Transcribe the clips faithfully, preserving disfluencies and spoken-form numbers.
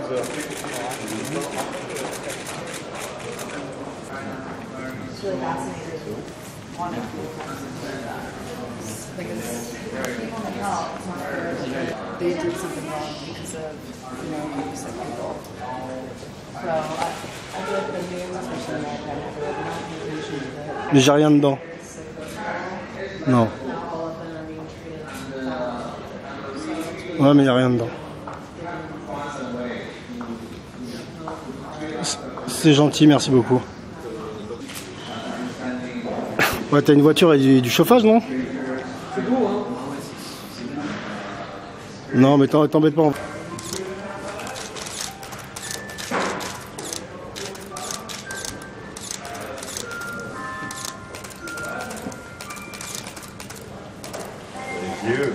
really fascinated on it because people need help. It's not fair that they did something wrong because of, you know, sick people. So I, I feel like the news, especially in America, never really not paying attention to the. Mais j'ai rien dedans. Non. Ouais, mais il n'y a rien dedans. C'est gentil, merci beaucoup. Ouais, t'as une voiture et du, du chauffage, non? C'est beau, hein? Non, mais t'embête pas. You.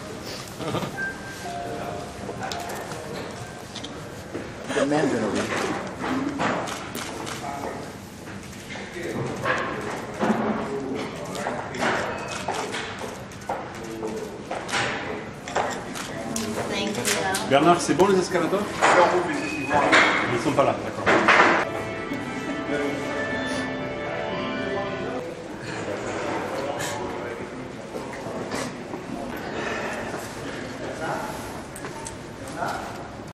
The mandarin over here. Bernard, c'est bon les escalators? Ils sont pas là, d'accord.